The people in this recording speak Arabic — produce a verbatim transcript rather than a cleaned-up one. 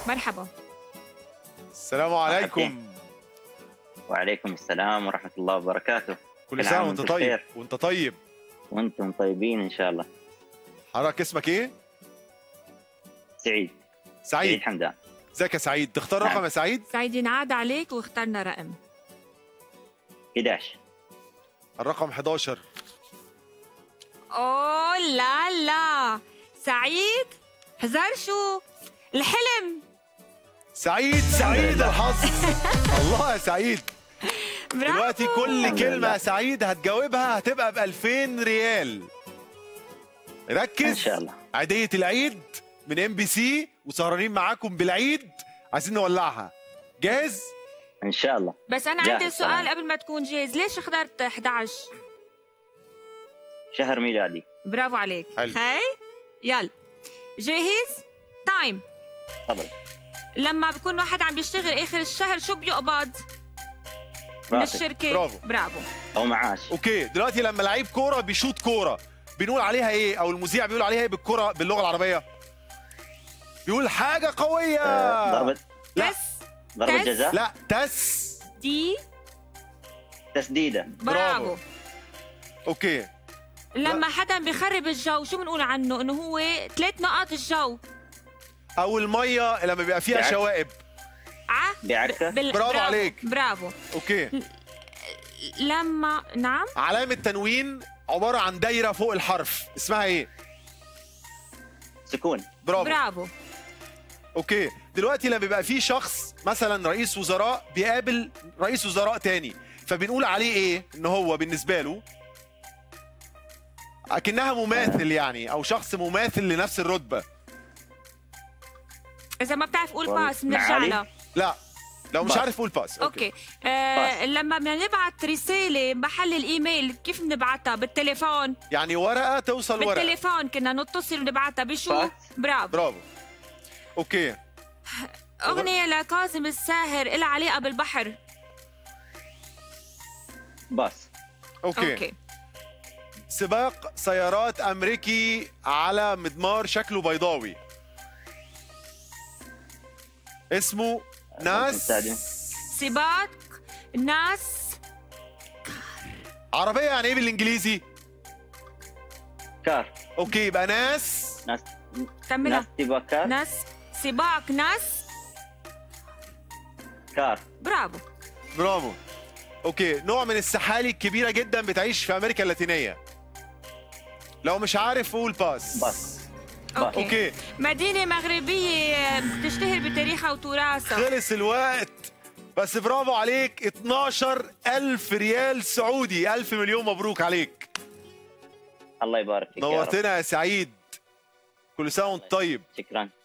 مرحبا. السلام عليكم. وعليكم السلام ورحمة الله وبركاته. كل سنة وانت طيب. وانت طيب. وانتم طيبين إن شاء الله. حضرتك اسمك ايه؟ سعيد. سعيد. سعيد حمدان. ازيك يا سعيد؟ تختار نعم. رقم يا سعيد؟ سعيد ينعاد عليك واخترنا رقم إحدى عشر. الرقم إحدى عشر. اوه لا لا سعيد حذر شو الحلم. سعيد سعيد الحظ. الله يا سعيد. برافو. دلوقتي كل الحمد كلمة لله. يا سعيد هتجاوبها هتبقى ب ألفين ريال. ركز. إن شاء الله. عيدية العيد من ام بي سي وسهرانين معاكم بالعيد، عايزين نولعها. جاهز؟ إن شاء الله. بس انا جاهز عندي سؤال طبعاً. قبل ما تكون جاهز، ليش اخترت إحدى عشر؟ شهر ميلادي. برافو عليك. حلو. خي يلا جاهز؟ تايم. تفضل. لما بكون واحد عم بيشتغل اخر الشهر شو بيقبض من راتب. الشركه؟ برافو. برافو. أو معاش. اوكي، دلوقتي لما لعيب كورة بيشوط كورة بنقول عليها ايه؟ او المذيع بيقول عليها ايه بالكورة باللغة العربية؟ بيقول حاجة قوية. آه، ضربة لا. تس ضربة تس. جزاء. لا تس. دي. تسديدة. برافو. اوكي. لما حدا بيخرب الجو شو بنقول عنه؟ انه هو ثلاث نقاط الجو. او المية لما بيبقى فيها بعك. شوائب. ع بيعكس. بال- برافو عليك. برافو. اوكي. لما نعم علامة تنوين عبارة عن دايرة فوق الحرف، اسمها ايه؟ سكون. برافو. برافو. اوكي، دلوقتي لما بيبقى في شخص مثلا رئيس وزراء بيقابل رئيس وزراء تاني، فبنقول عليه ايه؟ ان هو بالنسبة له اكنها مماثل يعني، او شخص مماثل لنفس الرتبة. اذا ما بتعرف قول والله. باس بنرجع معالي. لها. لا، لو مش باص. عارف قول باس. اوكي آه باص. لما بدنا نبعت رساله محل الايميل كيف بنبعتها؟ بالتليفون. يعني ورقة توصل ورقة. بالتليفون كنا نتصل ونبعتها بشو؟ باص. برافو. برافو. اوكي. اغنيه لكاظم الساهر لها علاقه بالبحر. باص. اوكي, اوكي سباق سيارات امريكي على مدمار شكله بيضاوي، اسمه ناس. مساعدين. سباق ناس. عربية يعني ايه بالانجليزي؟ كار. اوكي، يبقى ناس. ناس. كملها. ناس تبقى كار. ناس سباق ناس. كار. برافو. برافو. اوكي، نوع من السحالي الكبيرة جدا بتعيش في امريكا اللاتينية. لو مش عارف قول باس. باص. اوكي, اوكي، مدينه مغربيه بتشتهر بتاريخها وتراثها. خلص الوقت. بس برافو عليك، اتناشر ألف ريال سعودي. ألف مليون مبروك عليك. الله يبارك فيك يا رب. نورتنا يا سعيد. كل سنة وانت طيب. شكرا.